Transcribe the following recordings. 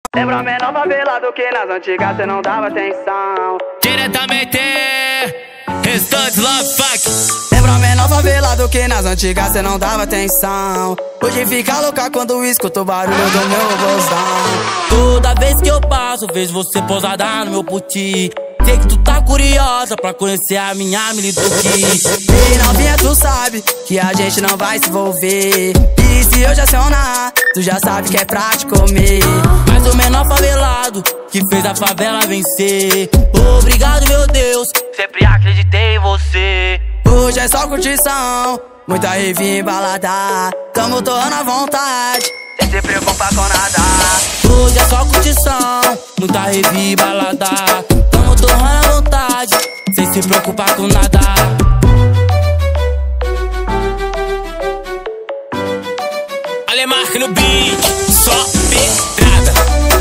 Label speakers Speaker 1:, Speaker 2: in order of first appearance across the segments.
Speaker 1: Lembra menor favelado que nas antigas cê não dava atenção.
Speaker 2: Diretamente, Restantes Love Fuck.
Speaker 1: Lembra menor favelado que nas antigas cê não dava atenção. Hoje fica louca quando escuta o barulho do meu robôzão.
Speaker 2: Toda vez que eu passo, vejo você posada no meu puti. Sei que tu tá curiosa pra conhecer a minha miliduque.
Speaker 1: E novinha, tu sabe que a gente não vai se envolver. E se eu já acionar, tu já sabe que é pra te comer.
Speaker 2: Mas o menor favelado que fez a favela vencer. Obrigado, meu Deus, sempre acreditei em você.
Speaker 1: Hoje é só curtição, muita rave embalada. Tamo torrando à vontade, sem se preocupar com nada.
Speaker 2: Hoje é só curtição, muita rave balada. Tamo torrando à vontade, sem se preocupar com nada. Alemark no beat, só pedrada.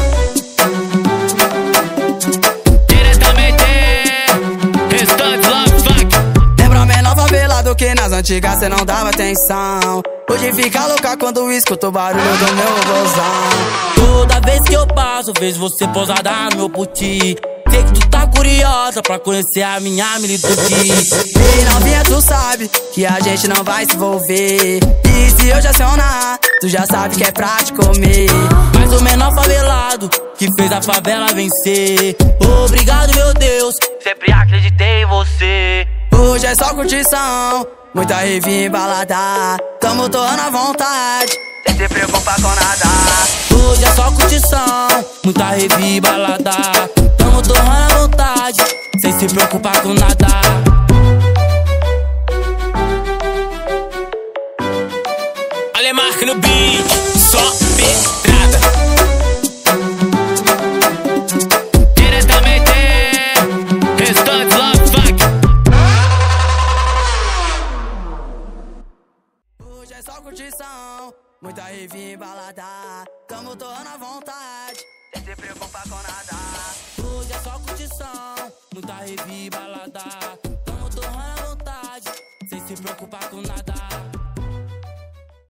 Speaker 2: Diretamente, Restantes Love Fuck.
Speaker 1: Lembra menor favelado que nas antigas cê não dava atenção. Hoje fica louca quando escuta o barulho do meu robôzão.
Speaker 2: Toda vez que eu passo, vejo você posada no meu puti. Sei que tu tá curiosa pra conhecer a minha miliduque.
Speaker 1: E novinha, tu sabe que a gente não vai se envolver. E se eu já acionar, tu já sabe que é pra te comer.
Speaker 2: Mas o menor favelado que fez a favela vencer. Obrigado, meu Deus, sempre acreditei em você.
Speaker 1: Hoje é só curtição, muita rave embalada. Tamo torrando à vontade, sem se preocupar com nada.
Speaker 2: Hoje é só curtição, muita rave balada. Tamo torrando à vontade, sem se preocupar com nada. Alemark no beat, só pedrada. Diretamente, Restantes Love Fuck.
Speaker 1: Hoje é só curtição, muita rave embalada. Tamo torrando à vontade, sem se preocupar com nada.
Speaker 2: Hoje é só curtição, muita rave balada.